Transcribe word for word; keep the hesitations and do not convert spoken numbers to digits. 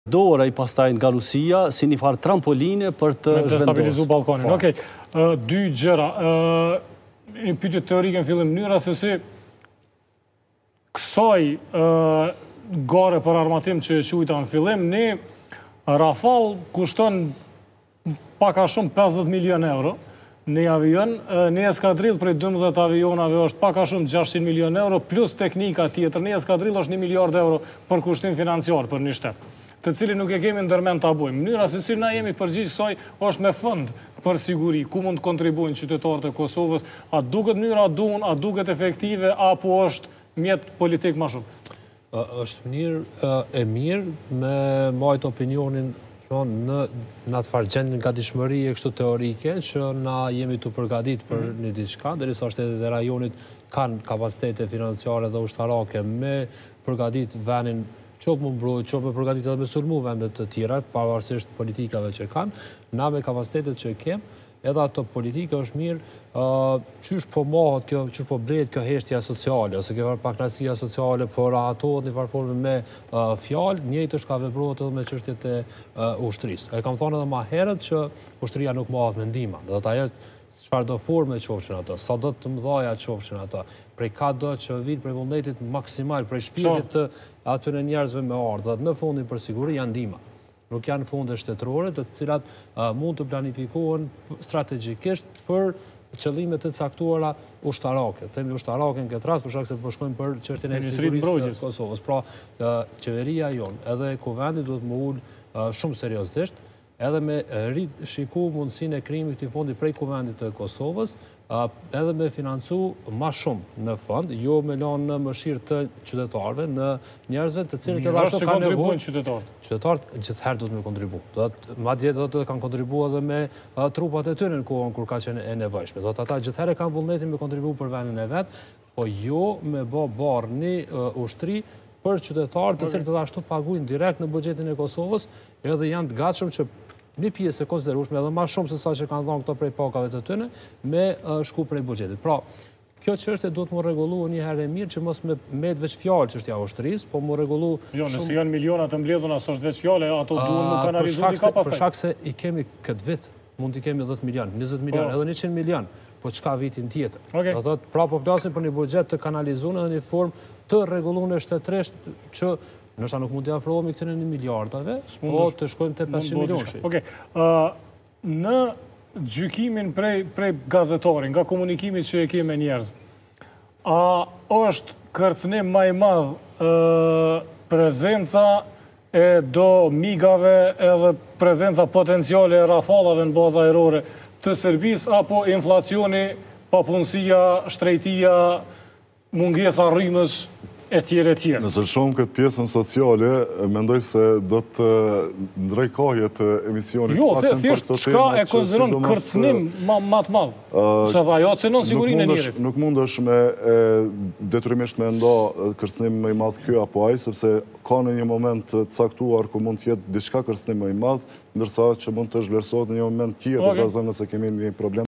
dorë ai pastaj nga Rusia si një farë trampoline për të Me të stabilizu balkonin. Po. Okej, uh, dy gjëra. Uh, një pyetje teorike në fillim, mënyra se si kësaj uh, gare për armatim që e quajta në fillim, ne Rafale kushton pak a shumë pesëdhjetë milion euro. Në avion, në eskadrill prej dymbëdhjetë avionave është pak a shumë gjashtëqind milion euro, plus teknika tjetër. Në eskadrill është një miliard euro për kushtim financiar për një shtet, të cilin nuk e kemi ndërmend ta bojmë. Mënyra se si na jemi përgjigjë kësaj është me fond për siguri, ku mund të kontribuojnë qytetarët e Kosovës, a duket mënyra duhur, a duket efektive, apo është mjet politik më shumë? Është mënyrë e mirë me majt opinionin në në atë farë gjendje nga dishmëri e kështu teorike që na jemi të përgatit për një diçka, derisa shtetet e rajonit kanë kapacitete financiare dhe ushtarake me përgatit venin qoftë më mbrojt, qoftë me përgatit edhe me sulmu vendet të tjera, pavarësisht politikave që kanë, na me kapacitetet që kemë, edhe ato politike është mirë, qysh po mohët kjo, qysh po blet kjo heshtja sociale, ose kjo paknasia sociale, por atohet një farforme me fjalë, njëjtë është ka vepruar edhe me çështjet e ushtrisë. E kam thonë edhe më herët që ushtria nuk mohet me ndihmë, do të ajo çfarë do forme qofshin ato, sa do të mëdhaja qofshin ato, prej ka do që vit prej vullnetit maksimal, prej shpirtit të atyre njerëzve me ardhë, dhe në fundin për siguri janë ndihma. Nuk janë fonde shtetërore, të cilat mund të planifikohen strategjikisht për qëllime të caktuara ushtarake. Themi ushtarake në këtë rast, për shkak se po shkojmë për çështjen e sigurisë së Kosovës. Pra, qeveria jonë edhe kuvendit duhet më ulë shumë seriozisht, edhe me rrit shiku mundësinë e krijimit të këtij fondi prej kuvendit të Kosovës, edhe me financu ma shumë në fond, jo me lanë në mëshirë të qytetarëve, në njerëzve të cilët edhe ashtu kanë nevojë. Qytetarët. Qytetarët gjithherë duhet me kontribu. Madje do të kanë kontribu edhe me trupat e tyre në kohën kur ka qenë e nevojshme. Do të ata gjithherë kanë vullnetin me kontribu për vendin e vet, po jo me bë barë një ushtri për qytetarët të cilët edhe ashtu paguajnë direkt në buxhetin e Kosovës, edhe janë të gatshëm që një pjesë e konsiderueshme edhe më shumë se sa që kanë dhënë këto prej pakave të tyre me shku prej buxhetit. Pra, kjo çështje duhet të rregullohet një herë e mirë që mos me met veç fjalë çështja e ushtrisë, po më rregullu. Jo, nëse janë miliona të mbledhura, s'është veç fjalë, ato duhen të kanalizohen ka pastaj. Për shkak se i kemi këtë vit, mund të kemi dhjetë milion, njëzet milion, edhe njëqind milion, po çka vitin tjetër. Do thotë, pra po flasim për një buxhet të kanalizuar në një formë të rregulluar shtetërisht që nështë nuk mund të afrohemi këtëre një miliardave, po të shkojmë të pesëqind milionësh. Oke, në gjykimin prej gazetarin, nga komunikimit që e keme njerëz, a është kërcënim më i madh prezenca e do migave edhe prezenca potenciale e rafalave në bazë ajrore të Serbisë, apo inflacioni, papunësia, shtrejtia, mungesa rrymës, e tjere tjere. Nëse shumë këtë pjesën sociale, mendoj se do të ndrej kohje të emisionit. Jo, thjesht, qka e konsideron kërcënim ma të madhë? Se dhe ajo cenon sigurinë e njerit. Nuk mund është me detyrimisht me ndo kërcënim më i madhë kjo apo aj, sepse ka në një moment të caktuar ku mund të jetë diçka kërcënim më i madhë, ndërsa që mund të zhvlerësohet në një moment tjetër, dhe zëmë nëse kemi një problem